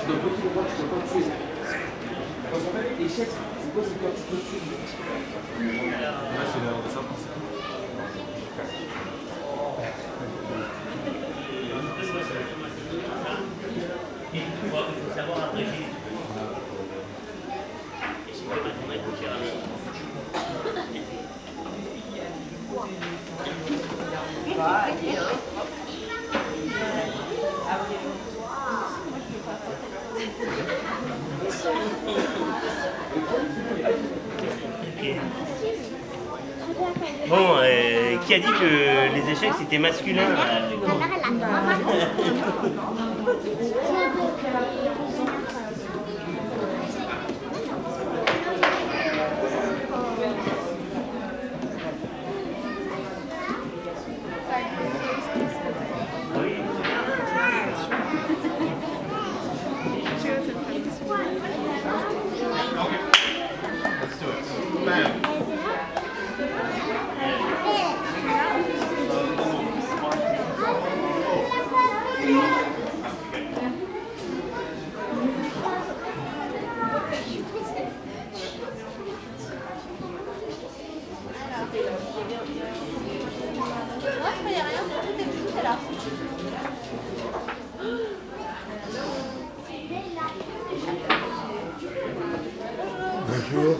dans le petit droit, tu peux pas tuer. Parce qu'en fait, échec, c'est quoi? C'est quand tu peux tuer. Là, c'est l'heure de ça. Et il faut savoir abréger. Et si tu veux retourner, il faut tirer à l'autre. Bon, qui a dit que les échecs c'était masculin? Bonjour.